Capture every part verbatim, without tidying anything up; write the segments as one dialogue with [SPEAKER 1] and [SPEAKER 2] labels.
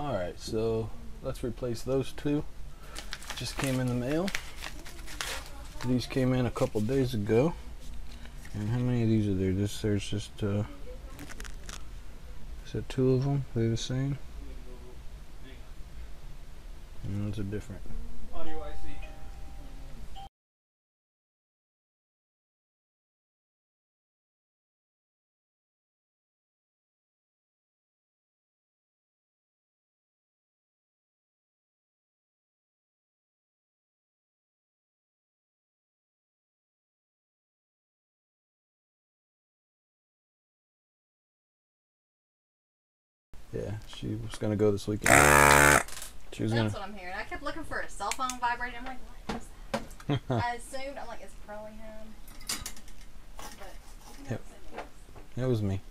[SPEAKER 1] Alright, so let's replace those two. Just came in the mail. These came in a couple days ago. And how many of these are there? This there's just uh is that two of them? They're the same? And those are different.
[SPEAKER 2] Audio I C.
[SPEAKER 1] Yeah, she was gonna go this weekend. She was
[SPEAKER 3] That's
[SPEAKER 1] gonna.
[SPEAKER 3] what I'm hearing. I kept looking for a cell phone vibrating. I'm like, what is that? I assumed, I'm like, it's probably him. But
[SPEAKER 1] Yep. It was me.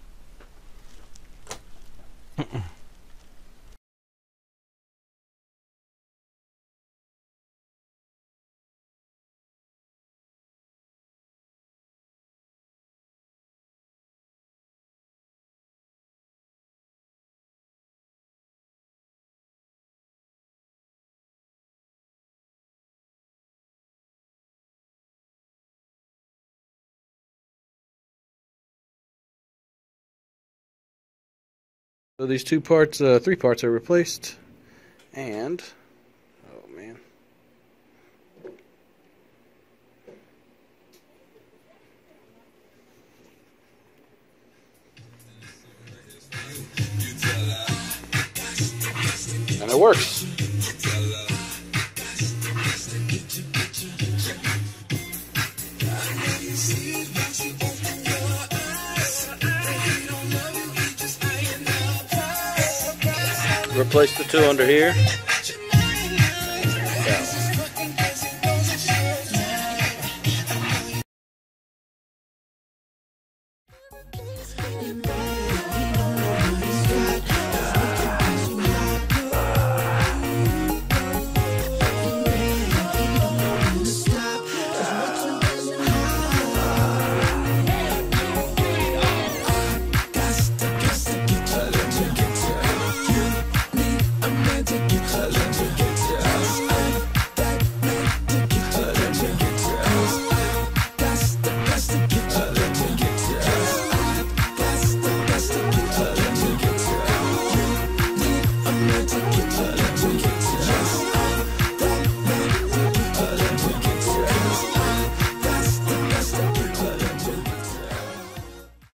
[SPEAKER 1] So these two parts, uh, three parts are replaced, and oh man, and it works. Replace the two under here.